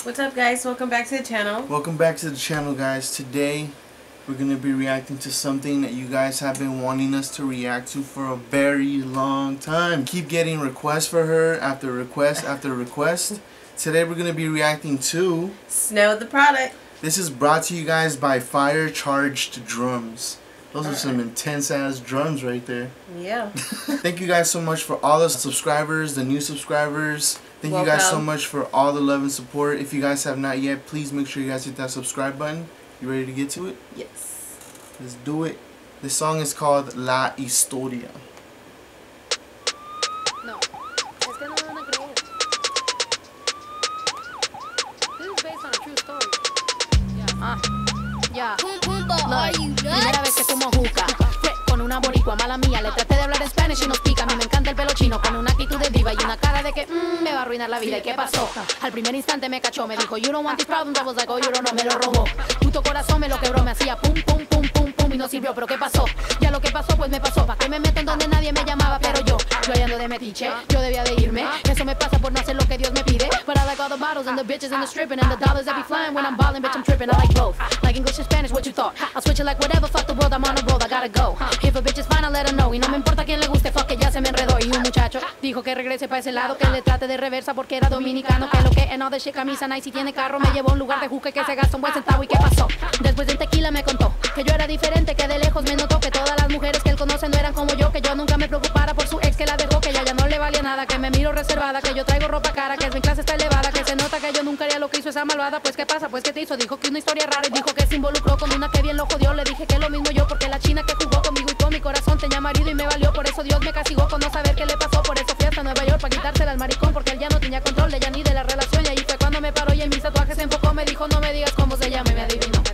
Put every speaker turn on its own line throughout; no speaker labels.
What's up, guys? Welcome back to the channel.
Welcome back to the channel, guys. Today we're going to be reacting to something that you guys have been wanting us to react to for a very long time. Keep getting requests for her after request after request. Today we're going to be reacting to
Snow the Product.
This is brought to you guys by Fire Charged Drums. Those are some intense ass drums right there.
Yeah.
Thank you guys so much for all the subscribers, the new subscribers. Thank you guys so much for all the love and support. If you guys have not yet, please make sure you guys hit that subscribe button. You ready to get to it?
Yes.
Let's do it. This song is called La Historia.
No, es que no me van a creer. This is based on a true story. Ya. Primera vez que fumo juca. Fue con una boricua mala mía. Le traté de hablar en Spanish y nos pica. A mí me encanta el pelo chino con una actitud de diva y una cara de que me va a arruinar la vida. ¿Y qué pasó? Al primer instante me cachó. Me dijo, you don't want these problems. I was like, oh, you don't know. Me lo robó. Puto corazón me lo quebró. Me hacía pum, pum, pum, pum, pum. Y no sirvió. ¿Pero qué pasó? Ya lo que pasó, pues me pasó. ¿Pa' qué me meten donde nadie me llamaba? Pero yo ando de metiche. Yo debía de irme. Eso me pasa por no hacer lo que Dios me pide. But I like all the bottles and the bitches and the stripping and the dollars that be flying when I'm balling, bitch, I'm tripping. I like both. Like English and Spanish, what you thought? I'll switch it like whatever, fuck the world, I'm on a roll, I gotta go. If a bitch is fine, I'll let her know. Y no me importa quién le guste, fuck que ya se me enredó. Y un muchacho dijo que regrese pa' ese lado, que le trate de reversa porque era dominicano. Que lo que en all the shit, camisa nice y tiene carro. Me llevó a un lugar de juque que se gasta un buen centavo. ¿Y qué pasó? Después del tequila me contó que yo era diferente, que de lejos me notó que todas las mujeres que él conoce no eran como yo. Que yo nunca me preocupara por su ex que la dejó, que ya no le valía nada, que me miro reservada, que yo traigo ropa cara, que mi clase está elevada, que se nota que yo nunca haría lo que hizo esa malvada. Pues qué pasa, pues qué te hizo, dijo que una historia rara y dijo que se involucró con una que bien lo jodió. Le dije que lo mismo yo porque la china que jugó conmigo y con mi corazón tenía marido y me valió. Por eso Dios me castigó con no saber qué le pasó. Por eso fui hasta Nueva York para quitársela al maricón, porque él ya no tenía control de ella ni de la relación. Y ahí fue cuando me paró y en mis tatuajes se enfocó. Me dijo no me digas cómo se llama y me adivinó.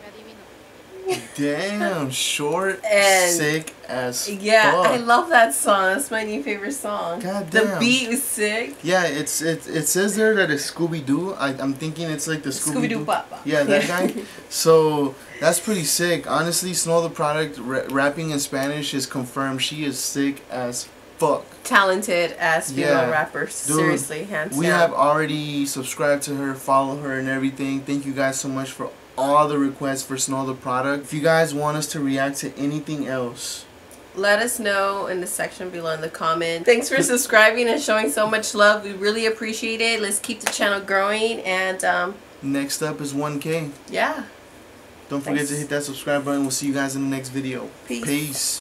Damn, short, and sick as fuck.
I love that song. That's my new favorite song.
God damn.
The beat was sick.
Yeah, it says there that it's Scooby-Doo. I'm thinking it's like the Scooby-Doo
Papa.
Yeah, that guy. So that's pretty sick. Honestly, Snow the Product rapping in Spanish is confirmed. She is sick as fuck.
Talented as female rapper. Dude, seriously, hands down.
We have already subscribed to her, follow her and everything. Thank you guys so much for all the requests for Snow the Product. If you guys want us to react to anything else,
let us know in the section below in the comments. Thanks for subscribing and showing so much love. We really appreciate it. Let's keep the channel growing. And
next up is 1K.
Yeah.
Don't forget to hit that subscribe button. We'll see you guys in the next video.
Peace.
Peace.